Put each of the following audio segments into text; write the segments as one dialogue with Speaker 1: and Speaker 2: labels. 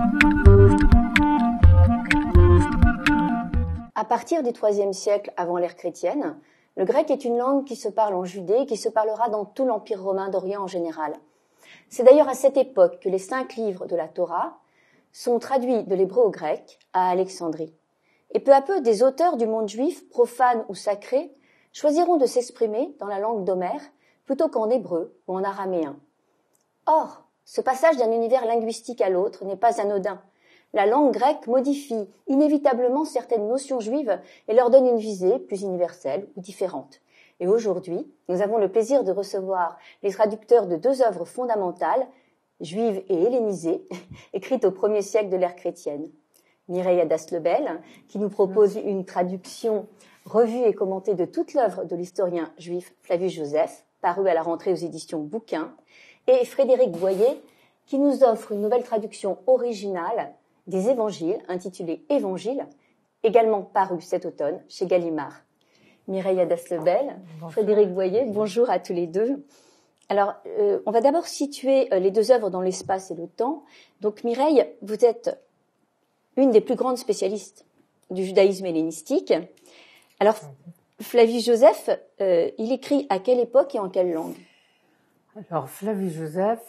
Speaker 1: À partir du IIIe siècle avant l'ère chrétienne, le grec est une langue qui se parle en Judée et qui se parlera dans tout l'Empire romain d'Orient en général. C'est d'ailleurs à cette époque que les 5 livres de la Torah sont traduits de l'hébreu au grec à Alexandrie. Et peu à peu, des auteurs du monde juif, profanes ou sacrés, choisiront de s'exprimer dans la langue d'Homère plutôt qu'en hébreu ou en araméen. Or, ce passage d'un univers linguistique à l'autre n'est pas anodin. La langue grecque modifie inévitablement certaines notions juives et leur donne une visée plus universelle ou différente. Et aujourd'hui, nous avons le plaisir de recevoir les traducteurs de 2 œuvres fondamentales, juives et hellénisées, écrites au 1er siècle de l'ère chrétienne. Mireille Adas-Lebel, qui nous propose une traduction revue et commentée de toute l'œuvre de l'historien juif Flavius Josèphe, parue à la rentrée aux éditions Bouquin, et Frédéric Boyer, qui nous offre une nouvelle traduction originale des évangiles, intitulée Évangiles, également parue cet automne chez Gallimard. Mireille Adas-Lebel, Frédéric Boyer, bonjour à tous les deux. Alors, on va d'abord situer les 2 œuvres dans l'espace et le temps. Donc, Mireille, vous êtes une des plus grandes spécialistes du judaïsme hellénistique. Alors, Flavius Josèphe, il écrit à quelle époque et en quelle langue?
Speaker 2: Alors, Flavius Josèphe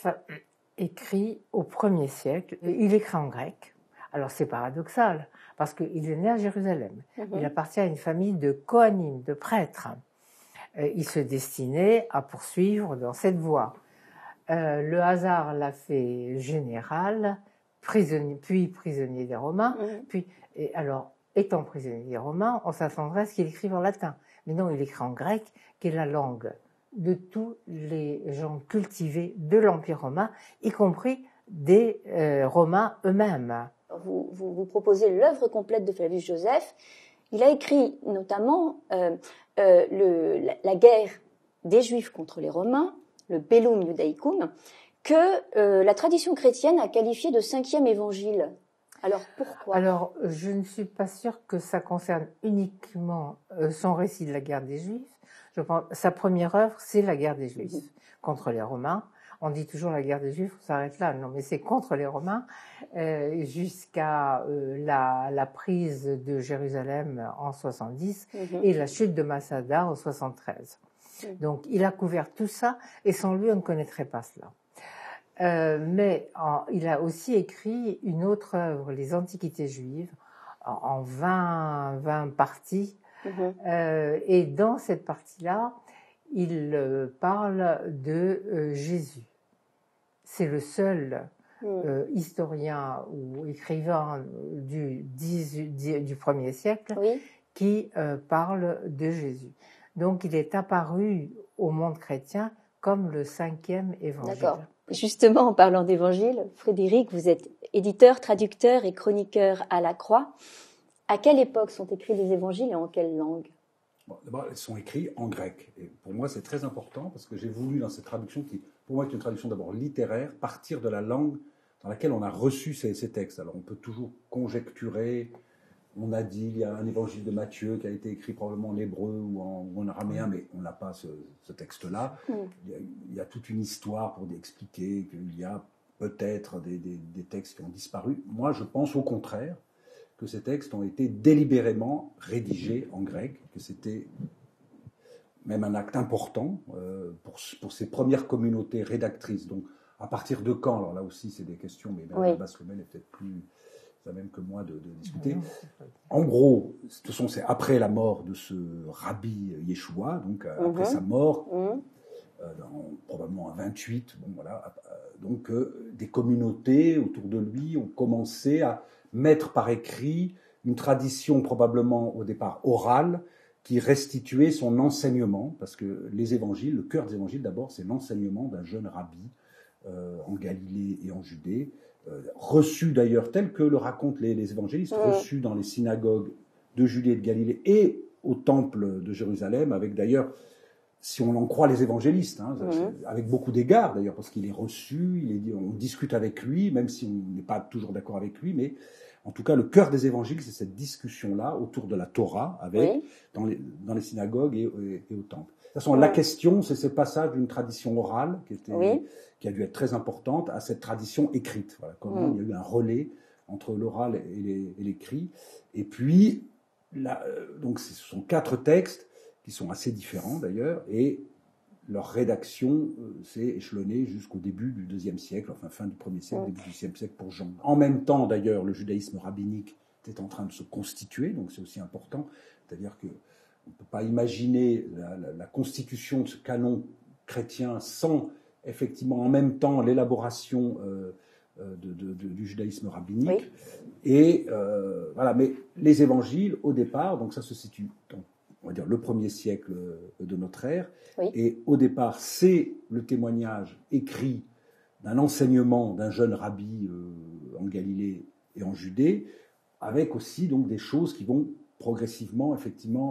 Speaker 2: écrit au 1er siècle. Il écrit en grec. Alors, c'est paradoxal, parce qu'il est né à Jérusalem. Il appartient à une famille de Kohanim, de prêtres. Il se destinait à poursuivre dans cette voie. Le hasard l'a fait général, puis prisonnier des Romains. Alors, étant prisonnier des Romains, on s'attendrait à ce qu'il écrive en latin. Mais non, il écrit en grec, qui est la langue de tous les gens cultivés de l'Empire romain, y compris des Romains eux-mêmes.
Speaker 1: Vous proposez l'œuvre complète de Flavius Josèphe. Il a écrit notamment la guerre des Juifs contre les Romains, le Bellum Judaicum, que la tradition chrétienne a qualifié de 5e évangile. Alors pourquoi?
Speaker 2: Alors, je ne suis pas sûre que ça concerne uniquement son récit de la guerre des Juifs. Je pense, sa première œuvre, c'est la guerre des Juifs contre les Romains. On dit toujours la guerre des Juifs, on s'arrête là. Non, mais c'est contre les Romains jusqu'à la prise de Jérusalem en 70 et la chute de Masada en 73. Donc, il a couvert tout ça et sans lui, on ne connaîtrait pas cela. Mais il a aussi écrit une autre œuvre, les Antiquités juives, en 20 parties. Et dans cette partie-là, il parle de Jésus. C'est le seul historien ou écrivain du 1er siècle qui parle de Jésus. Donc, il est apparu au monde chrétien comme le 5e évangile.
Speaker 1: D'accord. Justement, en parlant d'évangile, Frédéric, vous êtes éditeur, traducteur et chroniqueur à la Croix. À quelle époque sont écrits les évangiles et en quelle langue?
Speaker 3: D'abord, ils sont écrits en grec. Et pour moi, c'est très important parce que j'ai voulu, dans cette traduction, qui pour moi est une traduction d'abord littéraire, partir de la langue dans laquelle on a reçu ces textes. Alors, on peut toujours conjecturer. On a dit il y a un évangile de Matthieu qui a été écrit probablement en hébreu ou en araméen, mais on n'a pas ce texte-là. Il y a toute une histoire pour expliquer qu'il y a peut-être des textes qui ont disparu. Moi, je pense au contraire que ces textes ont été délibérément rédigés en grec, que c'était même un acte important pour ces premières communautés rédactrices. Donc, à partir de quand? Alors là aussi, c'est des questions, mais Adas-Lebel est peut-être plus à même que moi de discuter. En gros, de toute façon, c'est après la mort de ce rabbi Yeshua, donc après sa mort, probablement en 28, bon, voilà, donc des communautés autour de lui ont commencé à mettre par écrit une tradition probablement au départ orale qui restituait son enseignement, parce que les évangiles, le cœur des évangiles d'abord, c'est l'enseignement d'un jeune rabbi en Galilée et en Judée, reçu d'ailleurs tel que le racontent les évangélistes, reçu dans les synagogues de Judée et de Galilée et au temple de Jérusalem, avec d'ailleurs, si on en croit les évangélistes, avec beaucoup d'égards d'ailleurs, parce qu'il est reçu, on discute avec lui, même si on n'est pas toujours d'accord avec lui, mais en tout cas, le cœur des évangiles, c'est cette discussion-là autour de la Torah, dans les synagogues et au temple. De toute façon, la question, c'est ce passage d'une tradition orale qui a dû être très importante à cette tradition écrite. Voilà, comment il y a eu un relais entre l'oral et l'écrit. Et puis, donc ce sont 4 textes qui sont assez différents d'ailleurs, et leur rédaction s'est échelonnée jusqu'au début du IIe siècle, enfin fin du 1er siècle, début du IXe siècle pour Jean. En même temps, d'ailleurs, le judaïsme rabbinique était en train de se constituer, donc c'est aussi important. C'est-à-dire qu'on ne peut pas imaginer la constitution de ce canon chrétien sans, effectivement, en même temps, l'élaboration du judaïsme rabbinique.
Speaker 1: Oui.
Speaker 3: Et voilà, mais les évangiles, au départ, donc ça se situe dans, on va dire, le 1er siècle de notre ère.
Speaker 1: Oui.
Speaker 3: Et au départ, c'est le témoignage écrit d'un enseignement d'un jeune rabbi en Galilée et en Judée, avec aussi donc des choses qui vont progressivement, effectivement,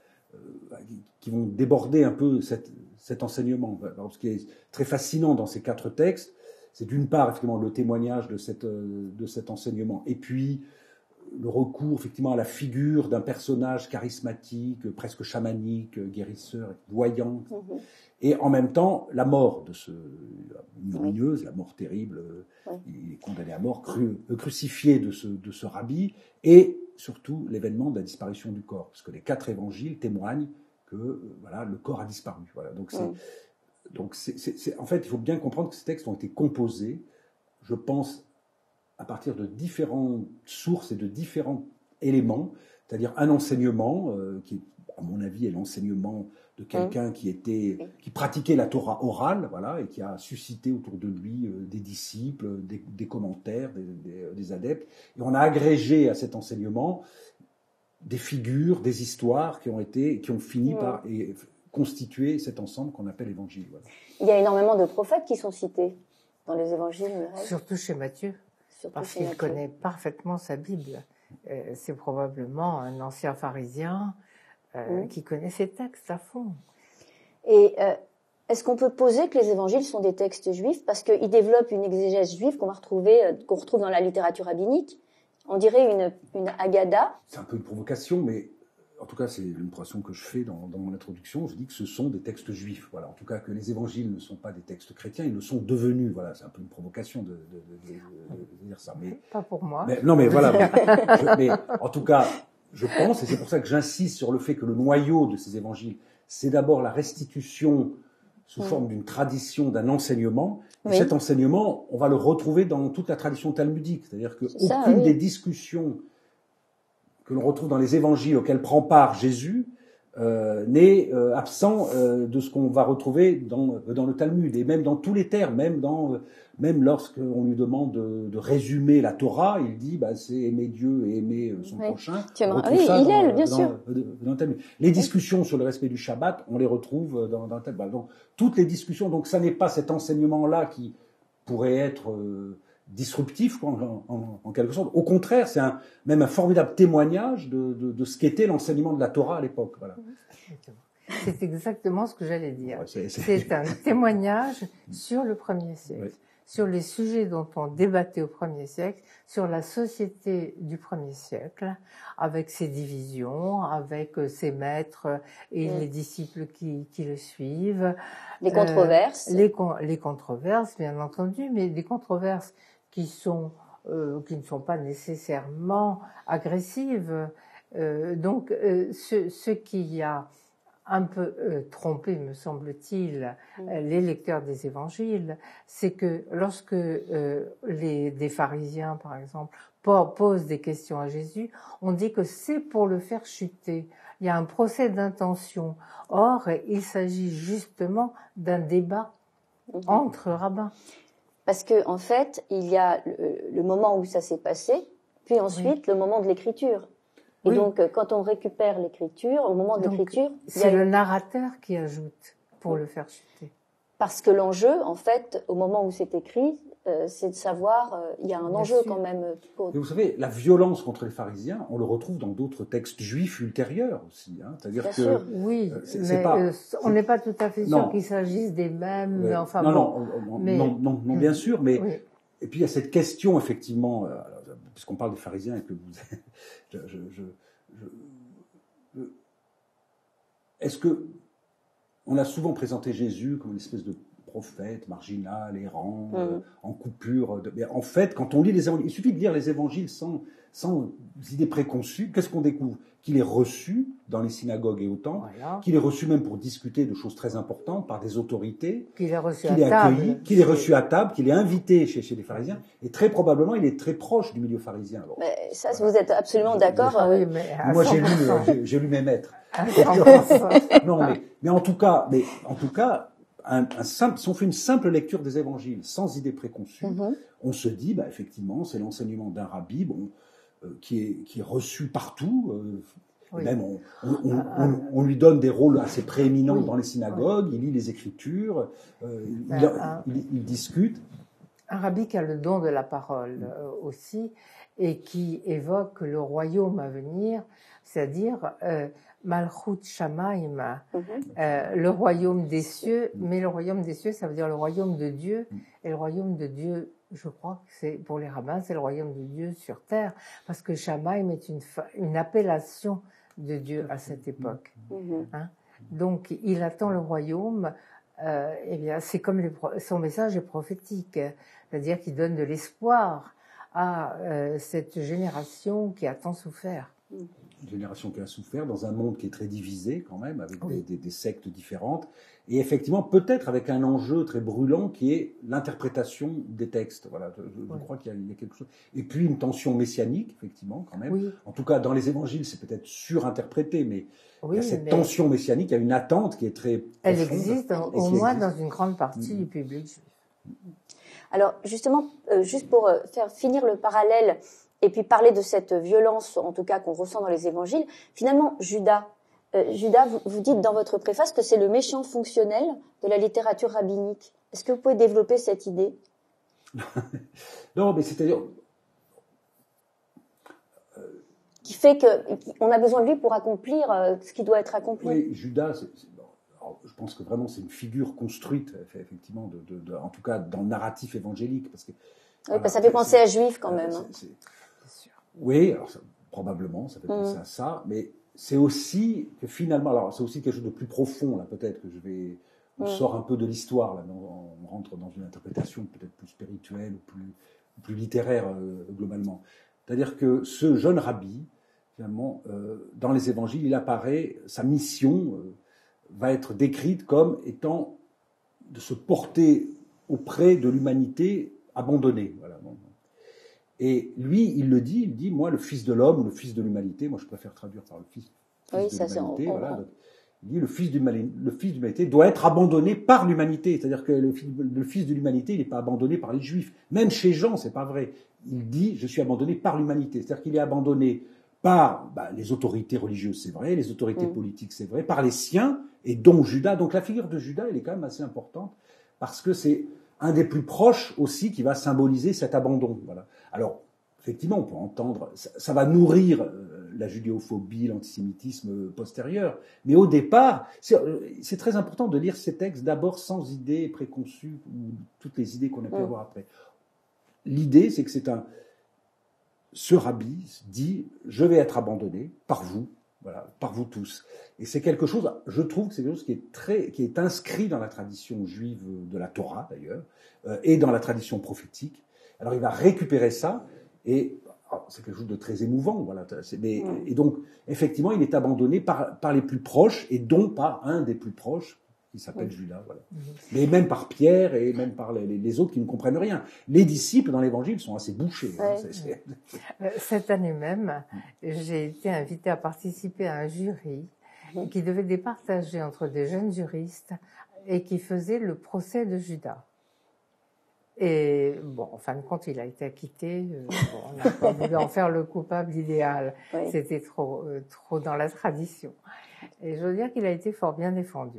Speaker 3: qui vont déborder un peu cet enseignement. Alors, ce qui est très fascinant dans ces 4 textes, c'est d'une part, effectivement, le témoignage de cet enseignement, et puis le recours, effectivement, à la figure d'un personnage charismatique, presque chamanique, guérisseur, voyant, et en même temps, la mort de ce ignominieuse, la mort terrible, il est condamné à mort, crucifié de ce rabbi, et surtout l'événement de la disparition du corps, parce que les 4 évangiles témoignent que voilà, le corps a disparu. Voilà. Donc, en fait, il faut bien comprendre que ces textes ont été composés, je pense, à partir de différentes sources et de différents éléments, c'est-à-dire un enseignement qui, à mon avis, est l'enseignement de quelqu'un qui pratiquait la Torah orale, voilà, et qui a suscité autour de lui des disciples, des commentaires, des adeptes. Et on a agrégé à cet enseignement des figures, des histoires qui ont fini par constituer cet ensemble qu'on appelle l'Évangile. Voilà.
Speaker 1: Il y a énormément de prophètes qui sont cités dans les évangiles.
Speaker 2: Surtout chez Matthieu, parce qu'il connaît parfaitement sa Bible. C'est probablement un ancien pharisien qui connaît ses textes à fond.
Speaker 1: Et est-ce qu'on peut poser que les évangiles sont des textes juifs parce qu'ils développent une exégèse juive qu'on retrouve dans la littérature rabbinique? On dirait une Haggadah.
Speaker 3: C'est un peu une provocation, mais en tout cas, c'est l'impression que je fais dans mon introduction. Je dis que ce sont des textes juifs. Voilà. En tout cas, que les évangiles ne sont pas des textes chrétiens, ils le sont devenus. Voilà, c'est un peu une provocation de dire ça. Mais,
Speaker 2: pas pour moi.
Speaker 3: Mais voilà. Mais en tout cas, je pense, et c'est pour ça que j'insiste sur le fait que le noyau de ces évangiles, c'est d'abord la restitution sous forme d'une tradition, d'un enseignement. Et cet enseignement, on va le retrouver dans toute la tradition talmudique. C'est-à-dire qu'aucune des discussions que l'on retrouve dans les évangiles auxquels prend part Jésus n'est absent de ce qu'on va retrouver dans le Talmud. Et même dans tous les termes, même lorsqu'on lui demande de résumer la Torah, il dit c'est aimer Dieu et aimer son prochain.
Speaker 1: Bien sûr.
Speaker 3: Dans le Talmud. Les discussions sur le respect du Shabbat, on les retrouve dans le Talmud. Donc, toutes les discussions, donc ça n'est pas cet enseignement-là qui pourrait être disruptif en quelque sorte. Au contraire, c'est même un formidable témoignage de ce qu'était l'enseignement de la Torah à l'époque. Voilà.
Speaker 2: C'est exactement ce que j'allais dire. C'est un témoignage sur le 1er siècle, sur les sujets dont on débattait au 1er siècle, sur la société du 1er siècle, avec ses divisions, avec ses maîtres et les disciples qui le suivent.
Speaker 1: Les controverses.
Speaker 2: Les controverses, bien entendu, mais des controverses qui ne sont pas nécessairement agressives. Donc, ce qui a un peu trompé, me semble-t-il, les lecteurs des évangiles, c'est que lorsque des pharisiens, par exemple, posent des questions à Jésus, on dit que c'est pour le faire chuter. Il y a un procès d'intention. Or, il s'agit justement d'un débat entre rabbins.
Speaker 1: Parce que en fait, il y a le moment où ça s'est passé, puis ensuite le moment de l'écriture. Et donc, quand on récupère l'écriture, au moment de l'écriture,
Speaker 2: c'est le narrateur qui ajoute pour le faire chuter.
Speaker 1: Parce que l'enjeu, en fait, au moment où c'est écrit, c'est de savoir, il y a un enjeu quand même.
Speaker 3: Et vous savez, la violence contre les pharisiens, on le retrouve dans d'autres textes juifs ultérieurs aussi. C'est-à-dire que
Speaker 2: oui, mais on n'est pas tout à fait sûr qu'il s'agisse des mêmes. Enfin,
Speaker 3: non, bien sûr, mais et puis il y a cette question effectivement, puisqu'on parle des pharisiens et que vous, est-ce que on a souvent présenté Jésus comme une espèce de prophète, marginal, errant, en coupure. Mais en fait, quand on lit les évangiles, il suffit de lire les évangiles sans idées préconçues. Qu'est-ce qu'on découvre? Qu'il est reçu dans les synagogues et au temple, qu'il est reçu même pour discuter de choses très importantes par des autorités,
Speaker 2: qu'il est reçu
Speaker 3: qu'il est accueilli, qu'il est reçu
Speaker 2: à
Speaker 3: à table, qu'il est invité chez les pharisiens, et très probablement il est très proche du milieu pharisien. Alors,
Speaker 1: mais ça, voilà. Vous êtes absolument d'accord.
Speaker 2: Oui, mais
Speaker 3: moi j'ai lu mes maîtres. Non, mais en tout cas, si on fait une simple lecture des évangiles sans idée préconçue, on se dit, effectivement, c'est l'enseignement d'un rabbi, qui est reçu partout. Même on lui donne des rôles assez prééminents dans les synagogues. Il lit les Écritures, il discute.
Speaker 2: Un rabbi qui a le don de la parole aussi et qui évoque le royaume à venir, c'est-à-dire Malchut Shamaim, le royaume des cieux. Mais le royaume des cieux, ça veut dire le royaume de Dieu. Et le royaume de Dieu, je crois que c'est, pour les rabbins, c'est le royaume de Dieu sur terre, parce que Shamaim est une appellation de Dieu à cette époque. Hein? Donc, il attend le royaume. Eh bien, c'est comme son message est prophétique, c'est-à-dire qu'il donne de l'espoir à cette génération qui a tant souffert.
Speaker 3: Une génération qui a souffert dans un monde qui est très divisé quand même, avec des sectes différentes, et effectivement peut-être avec un enjeu très brûlant qui est l'interprétation des textes. Voilà, je crois qu'il y a quelque chose. Et puis une tension messianique, effectivement, quand même. En tout cas, dans les évangiles, c'est peut-être surinterprété, mais il y a cette tension messianique, il y a une attente qui est très profonde.
Speaker 2: Elle existe au moins dans une grande partie du public juif.
Speaker 1: Alors justement, juste pour faire finir le parallèle et puis parler de cette violence, en tout cas qu'on ressent dans les évangiles, finalement, Judas, vous dites dans votre préface que c'est le méchant fonctionnel de la littérature rabbinique. Est-ce que vous pouvez développer cette idée?
Speaker 3: Non, mais c'est-à-dire...
Speaker 1: qui fait qu'on a besoin de lui pour accomplir ce qui doit être accompli.
Speaker 3: Oui, Judas, je pense que vraiment c'est une figure construite, effectivement, en tout cas dans le narratif évangélique. Parce que,
Speaker 1: ça fait penser à Juif quand même.
Speaker 3: Oui, alors probablement, ça fait penser à ça, mais c'est aussi que finalement, alors c'est aussi quelque chose de plus profond, là, peut-être que on sort un peu de l'histoire, là, on rentre dans une interprétation peut-être plus spirituelle ou plus littéraire, globalement. C'est-à-dire que ce jeune rabbi, finalement, dans les évangiles, il apparaît, sa mission va être décrite comme étant de se porter auprès de l'humanité abandonnée. Voilà. Et lui, il dit, moi, le Fils de l'homme ou le Fils de l'humanité, moi je préfère traduire par le Fils de l'humanité, voilà. Donc, il dit, le Fils de l'humanité doit être abandonné par l'humanité. C'est-à-dire que le Fils de l'humanité, il n'est pas abandonné par les Juifs. Même chez Jean, c'est pas vrai. Il dit, je suis abandonné par l'humanité. C'est-à-dire qu'il est abandonné par les autorités religieuses, c'est vrai, les autorités politiques, c'est vrai, par les siens, et dont Judas. Donc la figure de Judas, elle est quand même assez importante, parce que c'est un des plus proches aussi qui va symboliser cet abandon. Voilà. Alors, effectivement, on peut entendre, ça va nourrir la judéophobie, l'antisémitisme postérieur, mais au départ, c'est très important de lire ces textes d'abord sans idées préconçues, ou toutes les idées qu'on a pu avoir après. L'idée, c'est que ce rabbi dit, je vais être abandonné par vous, voilà, par vous tous. Et c'est quelque chose, je trouve que c'est quelque chose qui est inscrit dans la tradition juive de la Torah, d'ailleurs, et dans la tradition prophétique. Alors il va récupérer ça, et c'est quelque chose de très émouvant, voilà. Et donc, effectivement, il est abandonné par les plus proches, et dont par un des plus proches, qui s'appelle Judas, voilà. Mais même par Pierre, et même par les autres qui ne comprennent rien. Les disciples dans l'Évangile sont assez bouchés.
Speaker 2: Cette année même, j'ai été invitée à participer à un jury qui devait départager entre des jeunes juristes et qui faisait le procès de Judas. Et bon, en fin de compte, il a été acquitté. On n'a pas voulu en faire le coupable idéal. C'était trop dans la tradition. Et je veux dire qu'il a été fort bien défendu.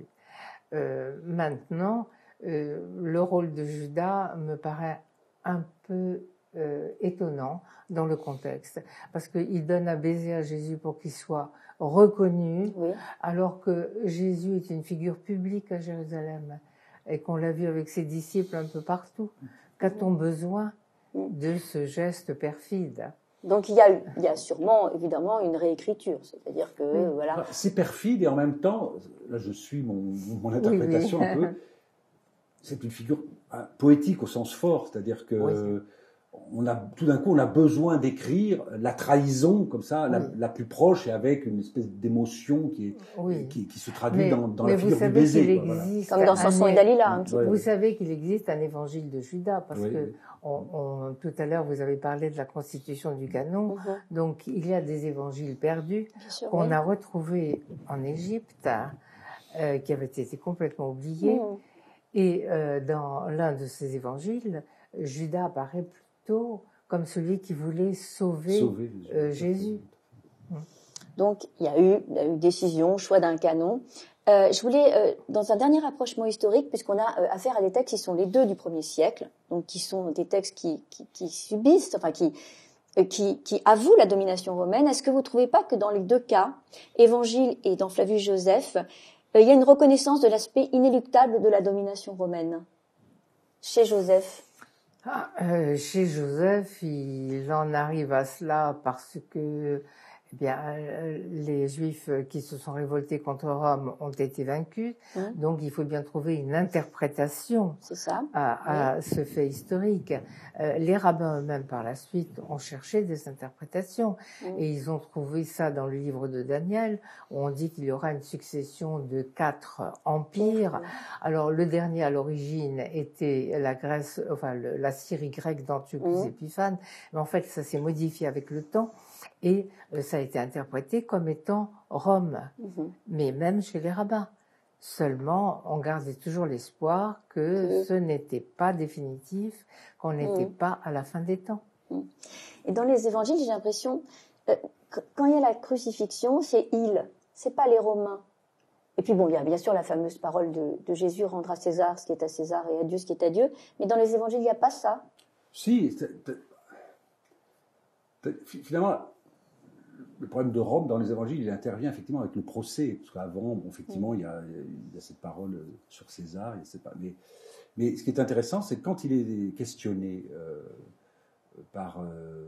Speaker 2: Maintenant, le rôle de Judas me paraît un peu étonnant dans le contexte, parce qu'il donne un baiser à Jésus pour qu'il soit reconnu, alors que Jésus est une figure publique à Jérusalem et qu'on l'a vu avec ses disciples un peu partout. Qu'a-t-on besoin de ce geste perfide?
Speaker 1: Donc il y a sûrement, évidemment, une réécriture, c'est-à-dire que voilà.
Speaker 3: C'est perfide et en même temps, là je suis mon interprétation un peu. c'est une figure poétique au sens fort, c'est-à-dire que tout d'un coup, on a besoin d'écrire la trahison comme ça, la plus proche, et avec une espèce d'émotion qui se traduit dans la figure du baiser.
Speaker 1: Comme dans Samson et Dalila, un petit peu.
Speaker 2: Vous savez qu'il existe un évangile de Judas, parce que tout à l'heure, vous avez parlé de la constitution du canon. Donc, il y a des évangiles perdus qu'on a retrouvés en Égypte, qui avaient été complètement oubliés. Et dans l'un de ces évangiles, Judas apparaît plutôt comme celui qui voulait sauver Jésus.
Speaker 1: Donc, il y a eu décision, choix d'un canon. Je voulais, dans un dernier rapprochement historique, puisqu'on a affaire à des textes qui sont les deux du 1er siècle, donc qui sont des textes qui subissent, enfin qui avouent la domination romaine, est-ce que vous ne trouvez pas que dans les deux cas, Évangile et dans Flavius Joseph, il y a une reconnaissance de l'aspect inéluctable de la domination romaine chez Joseph?
Speaker 2: Chez Joseph, il en arrive à cela parce que les Juifs qui se sont révoltés contre Rome ont été vaincus. Donc, il faut bien trouver une interprétation à ce fait historique. Les rabbins eux-mêmes, par la suite, ont cherché des interprétations. Et ils ont trouvé ça dans le livre de Daniel, où on dit qu'il y aura une succession de 4 empires. Alors, le dernier, à l'origine, était la Grèce, la Syrie grecque d'Antiochus Épiphane. Mais en fait, ça s'est modifié avec le temps. Et ça a été interprété comme étant Rome, mais même chez les rabbins. Seulement, on gardait toujours l'espoir que ce n'était pas définitif, qu'on n'était pas à la fin des temps.
Speaker 1: Et dans les évangiles, j'ai l'impression, quand il y a la crucifixion, c'est « il », c'est pas les Romains. Et puis bon, il y a bien sûr la fameuse parole de Jésus, rendre à César ce qui est à César et à Dieu ce qui est à Dieu, mais dans les évangiles, il n'y a pas ça.
Speaker 3: Si, finalement, le problème de Rome dans les évangiles, il intervient effectivement avec le procès, parce qu'avant, effectivement, il y a cette parole sur César, mais ce qui est intéressant, c'est que quand il est questionné par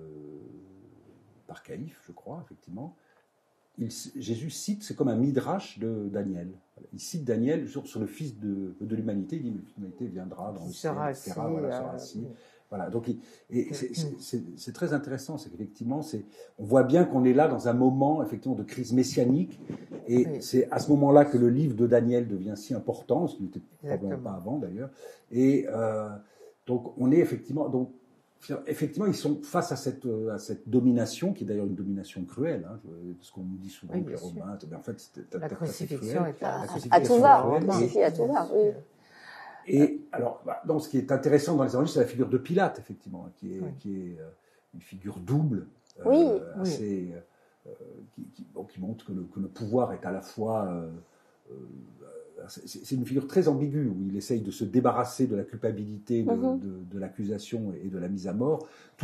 Speaker 3: Caïphe, je crois, effectivement, Jésus cite, c'est comme un midrash de Daniel. Il cite Daniel sur le Fils de l'humanité, il dit « l'humanité viendra dans le ciel, etc. » sera assis. Voilà, donc c'est très intéressant, c'est qu'effectivement, on voit bien qu'on est là dans un moment effectivement de crise messianique, et c'est à ce moment-là que le livre de Daniel devient si important, ce qui n'était probablement pas avant d'ailleurs. Et donc on est effectivement, ils sont face à cette domination, qui est d'ailleurs une domination cruelle, hein, ce qu'on nous dit souvent que les Romains, en fait, c'était
Speaker 2: la crucifixion est
Speaker 1: à tout va, à tout va, oui.
Speaker 3: Et alors, donc, ce qui est intéressant dans les évangiles, c'est la figure de Pilate, effectivement, qui est une figure double, qui montre que le pouvoir est à la fois... c'est une figure très ambiguë, où il essaye de se débarrasser de la culpabilité de l'accusation et de la mise à mort,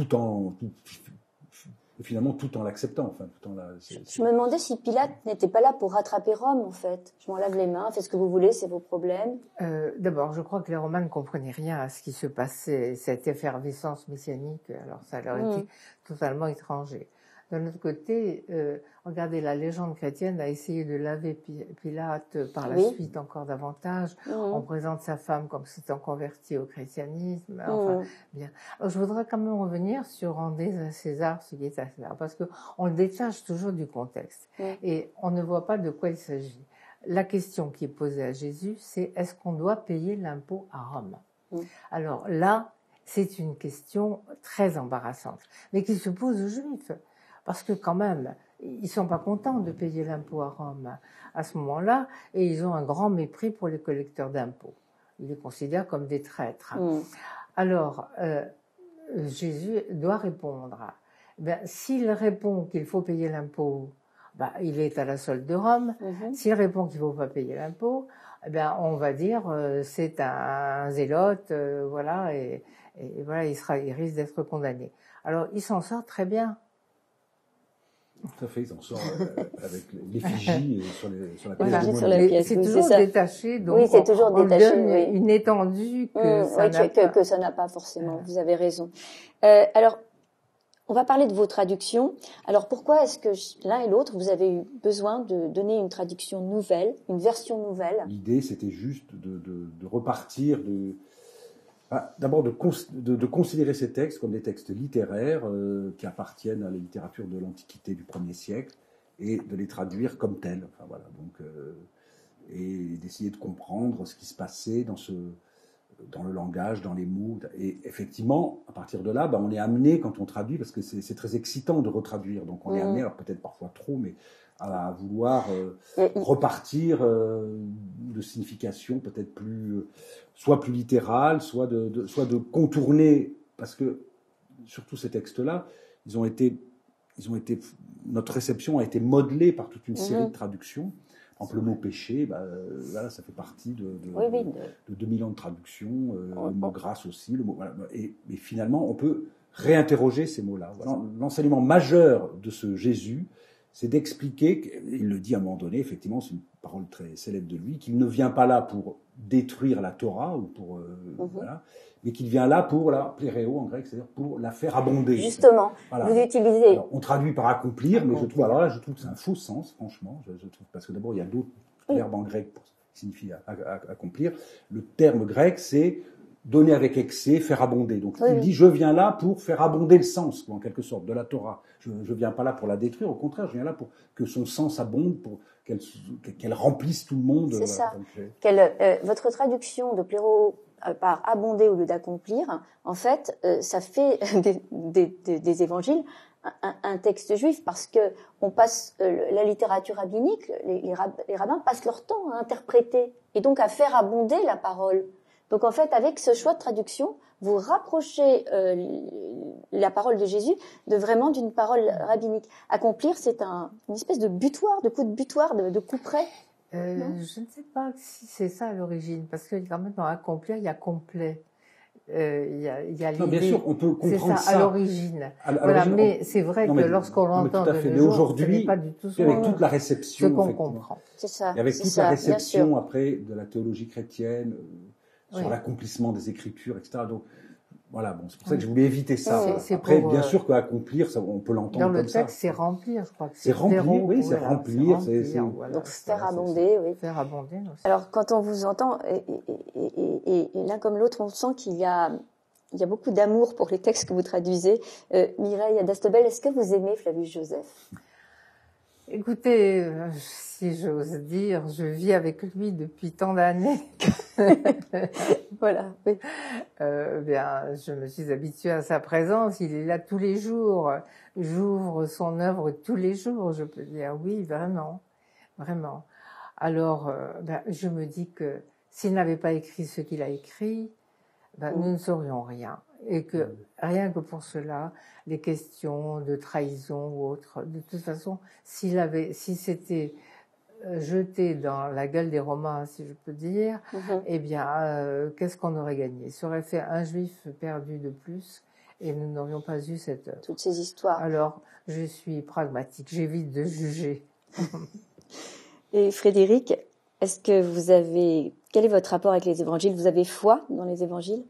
Speaker 3: finalement tout en l'acceptant.
Speaker 1: Je me demandais si Pilate n'était pas là pour rattraper Rome, en fait. Je m'en lave les mains, faites ce que vous voulez, c'est vos problèmes.
Speaker 2: D'abord, je crois que les Romains ne comprenaient rien à ce qui se passait, cette effervescence messianique, alors ça leur était totalement étranger. D'un autre côté, regardez, la légende chrétienne a essayé de laver Pilate par la suite encore davantage. On présente sa femme comme s'étant convertie au christianisme. Bien. Alors, je voudrais quand même revenir sur rendez à César ce qui est à César, parce que on le détache toujours du contexte et on ne voit pas de quoi il s'agit. La question qui est posée à Jésus, c'est est-ce qu'on doit payer l'impôt à Rome? Alors là, c'est une question très embarrassante, mais qui se pose aux Juifs. Parce que quand même, ils sont pas contents de payer l'impôt à Rome à ce moment-là, et ils ont un grand mépris pour les collecteurs d'impôts. Ils les considèrent comme des traîtres. Alors, Jésus doit répondre. S'il répond qu'il faut payer l'impôt, il est à la solde de Rome. S'il répond qu'il ne faut pas payer l'impôt, on va dire c'est un zélote, voilà, et voilà, il risque d'être condamné. Alors, il s'en sort très bien.
Speaker 3: Tout à fait, ils en sortent avec l'effigie sur la
Speaker 1: pièce.
Speaker 2: C'est toujours détaché, donc
Speaker 1: c'est toujours détaché,
Speaker 2: on donne une étendue que ça n'a pas.
Speaker 1: Que ça n'a pas forcément, vous avez raison. Alors, On va parler de vos traductions. Alors pourquoi est-ce que l'un et l'autre, vous avez eu besoin de donner une traduction nouvelle, une version nouvelle?
Speaker 3: L'idée, c'était juste de repartir, d'abord de considérer ces textes comme des textes littéraires qui appartiennent à la littérature de l'Antiquité du 1er siècle et de les traduire comme tels. Enfin, voilà, donc, et d'essayer de comprendre ce qui se passait dans le langage, dans les mots. Et effectivement, à partir de là, on est amené, quand on traduit, parce que c'est très excitant de retraduire, donc on est amené, alors peut-être parfois trop, mais à vouloir repartir de signification peut-être soit plus littérale, soit de contourner, parce que surtout ces textes-là, notre réception a été modelée par toute une série de traductions. Par exemple, le mot péché, voilà, ça fait partie de 2000 ans de traduction, le mot grâce aussi, voilà, et finalement, on peut réinterroger ces mots-là. Voilà, l'enseignement majeur de ce Jésus, c'est d'expliquer, il le dit à un moment donné, effectivement, c'est une parole très célèbre de lui, qu'il ne vient pas là pour détruire la Torah, ou pour, voilà, mais qu'il vient là pour la pléréo en grec, c'est-à-dire pour la faire abonder.
Speaker 1: Justement, voilà. Vous utilisez...
Speaker 3: Alors, on traduit par accomplir, mais je trouve que c'est un faux sens, franchement, je trouve, parce que d'abord, il y a d'autres verbes en grec qui signifient accomplir. Le terme grec, c'est donner avec excès, faire abonder. Donc, il dit, je viens là pour faire abonder le sens, en quelque sorte, de la Torah. Je ne viens pas là pour la détruire, au contraire, je viens là pour que son sens abonde, pour qu'elle remplisse tout le monde.
Speaker 1: C'est ça. Votre traduction de pléro par abonder au lieu d'accomplir, en fait, ça fait des évangiles un texte juif, parce que on passe la littérature rabbinique, les rabbins passent leur temps à interpréter et donc à faire abonder la parole. Donc en fait, avec ce choix de traduction, vous rapprochez la parole de Jésus vraiment d'une parole rabbinique. Accomplir, c'est une espèce de butoir, de coup de butoir, de coup près.
Speaker 2: Je ne sais pas si c'est ça à l'origine, parce que quand même dans accomplir, il y a complet. Il y a l'idée.
Speaker 3: Non, bien sûr, on peut comprendre
Speaker 2: ça à l'origine. Voilà, mais c'est vrai que lorsqu'on l'entend de nos jours, ce n'est pas du tout
Speaker 3: avec toute la réception,
Speaker 2: ce qu'on comprend.
Speaker 1: C'est ça.
Speaker 3: Et avec toute la réception après de la théologie chrétienne sur l'accomplissement des Écritures, etc. Donc voilà, bon, c'est pour ça que je voulais éviter ça. Après, bien sûr qu'accomplir, on peut l'entendre comme ça.
Speaker 2: Dans le texte, c'est remplir, je crois que
Speaker 3: c'est remplir, oui, c'est remplir.
Speaker 1: Donc faire abonder, oui.
Speaker 2: Faire abonder aussi.
Speaker 1: Alors quand on vous entend, et l'un comme l'autre, on sent qu'il y a beaucoup d'amour pour les textes que vous traduisez. Mireille d'Astebel, est-ce que vous aimez Flavius Joseph?
Speaker 2: Écoutez, si j'ose dire, je vis avec lui depuis tant d'années.
Speaker 1: Voilà, oui.
Speaker 2: Bien, je me suis habituée à sa présence. Il est là tous les jours. J'ouvre son œuvre tous les jours. Je peux dire oui, vraiment, vraiment. Alors, je me dis que s'il n'avait pas écrit ce qu'il a écrit, nous ne saurions rien. Et que rien que pour cela, les questions de trahison ou autres, de toute façon, si c'était jeté dans la gueule des Romains, si je peux dire, eh bien, qu'est-ce qu'on aurait gagné? Ça aurait fait un juif perdu de plus, et nous n'aurions pas eu cette œuvre.
Speaker 1: Toutes ces histoires.
Speaker 2: Alors, je suis pragmatique, j'évite de juger.
Speaker 1: Et Frédéric, quel est votre rapport avec les évangiles? Vous avez foi dans les évangiles?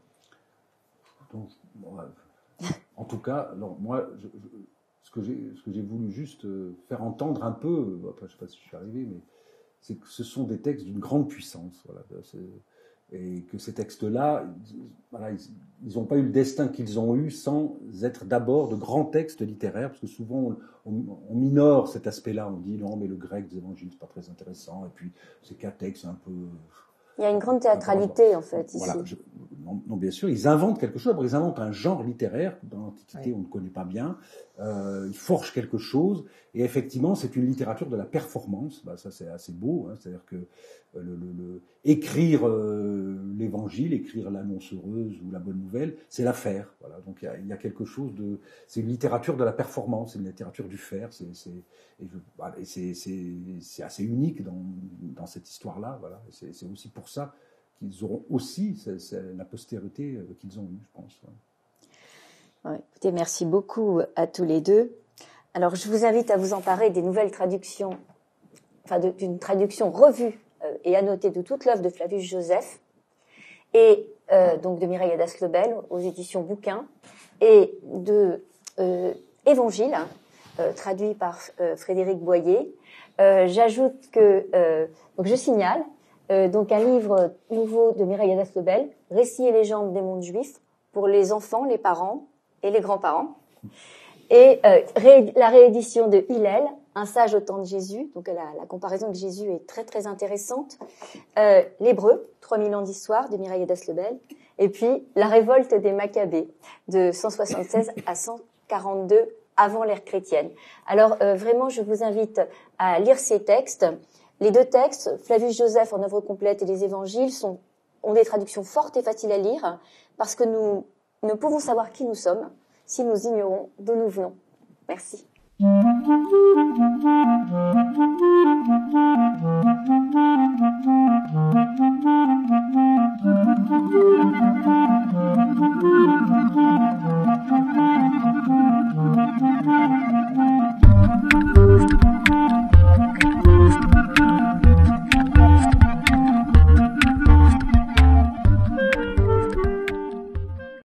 Speaker 3: En tout cas, alors moi, ce que j'ai voulu juste faire entendre un peu, après je ne sais pas si je suis arrivé, mais c'est que ce sont des textes d'une grande puissance, voilà, et que ces textes-là, voilà, ils n'ont pas eu le destin qu'ils ont eu sans être d'abord de grands textes littéraires, parce que souvent on minore cet aspect-là, on dit non mais le grec des évangiles c'est pas très intéressant, et puis c'est qu'un texte un peu...
Speaker 1: Il y a une grande théâtralité, en fait, ici.
Speaker 3: Voilà, non, bien sûr, ils inventent quelque chose. Ils inventent un genre littéraire que dans l'Antiquité, on ne connaît pas bien. Ils forgent quelque chose. Et effectivement, c'est une littérature de la performance. Ça, c'est assez beau. C'est-à-dire que écrire l'Évangile, écrire l'annonce heureuse ou la bonne nouvelle, c'est la faire. Voilà. Donc, il y a quelque chose de... C'est une littérature de la performance. C'est une littérature du faire. C'est assez unique dans cette histoire-là. Voilà. C'est aussi pour ça qu'ils auront aussi la postérité qu'ils ont eue, je pense.
Speaker 1: Ouais, écoutez, merci beaucoup à tous les deux. Alors, je vous invite à vous emparer des nouvelles traductions, enfin d'une traduction revue et annotée de toute l'œuvre de Flavius Joseph, et donc de Mireille d'Astebel aux éditions Bouquin, et de Évangile, traduit par Frédéric Boyer. J'ajoute que, donc je signale, donc un livre nouveau de Mireille Hadas-Lebel, Récits et légendes des mondes juifs, pour les enfants, les parents et les grands-parents. Et la réédition de Hillel, Un sage au temps de Jésus, donc la comparaison avec Jésus est très très intéressante. L'Hébreu, 3000 ans d'histoire, de Mireille Hadas-Lebel. Et puis La révolte des Maccabées, de 176 à 142 avant l'ère chrétienne. Alors vraiment, je vous invite à lire ces textes. Les deux textes, Flavius Joseph en œuvre complète et les évangiles, ont des traductions fortes et faciles à lire, parce que nous ne pouvons savoir qui nous sommes si nous ignorons d'où nous venons. Merci.